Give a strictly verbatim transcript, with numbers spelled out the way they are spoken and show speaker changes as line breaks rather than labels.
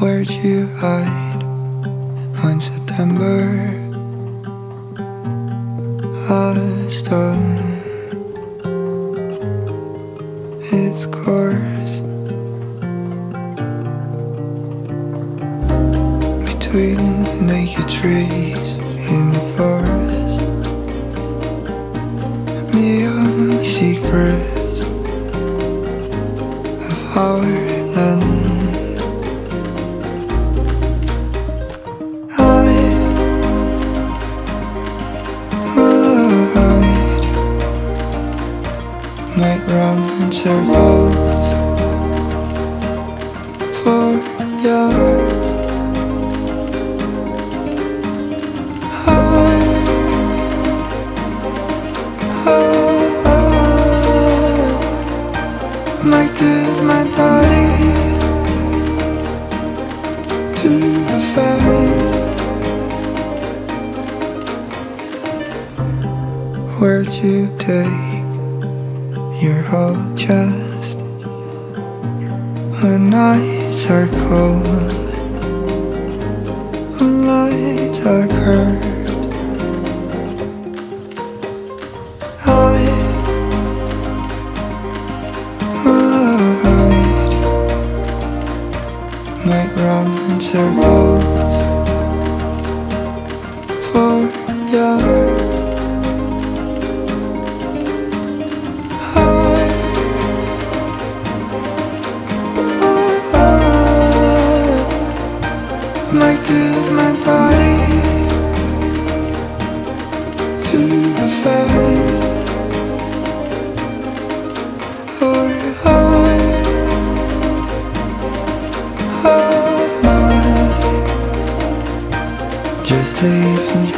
Where'd you hide when September has done its course between the naked trees in the forest? The only secret of our land. Might run in circles for yards. I, I might give my body to the fires. Where'd you take your whole chest when nights are cold, when lights are curved? I might, might run in circles for yards. Might give my body to the fires, or I, I might just leave them